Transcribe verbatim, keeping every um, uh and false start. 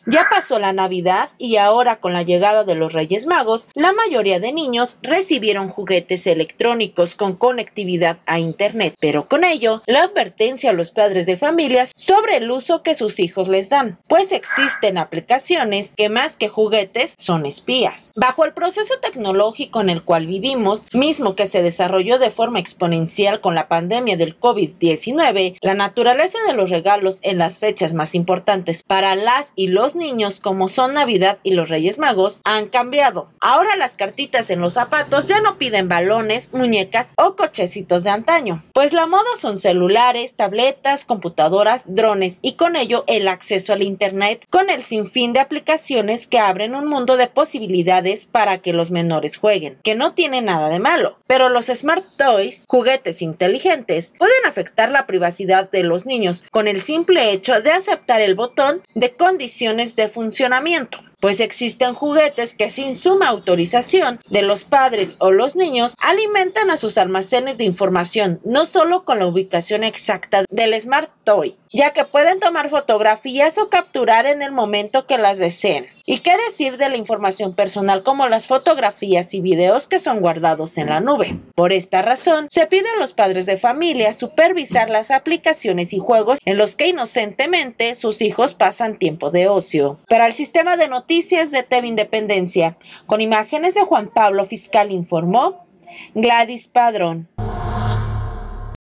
Ya pasó la Navidad y ahora con la llegada de los Reyes Magos, la mayoría de niños recibieron juguetes electrónicos con conectividad a Internet, pero con ello, la advertencia a los padres de familias sobre el uso que sus hijos les dan, pues existen aplicaciones que más que juguetes son espías. Bajo el proceso tecnológico en el cual vivimos, mismo que se desarrolló de forma exponencial con la pandemia del COVID diecinueve, la naturaleza de los regalos en las fechas más importantes para las y los niños, como son Navidad y los Reyes Magos, han cambiado. Ahora las cartitas en los zapatos ya no piden balones, muñecas o cochecitos de antaño, pues la moda son celulares, tabletas, computadoras, drones y con ello el acceso al Internet con el sinfín de aplicaciones que abren un mundo de posibilidades para que los menores jueguen, que no tiene nada de malo. Pero los Smart Toys, juguetes inteligentes, pueden afectar la privacidad de los niños con el simple hecho de aceptar el botón de condiciones de funcionamiento, pues existen juguetes que sin suma autorización de los padres o los niños alimentan a sus almacenes de información, no solo con la ubicación exacta del Smart Toy, ya que pueden tomar fotografías o capturar en el momento que las deseen. ¿Y qué decir de la información personal como las fotografías y videos que son guardados en la nube? Por esta razón, se pide a los padres de familia supervisar las aplicaciones y juegos en los que inocentemente sus hijos pasan tiempo de ocio. Para el sistema de noticias de T V Independencia, con imágenes de Juan Pablo Fiscal, informó Gladys Padrón.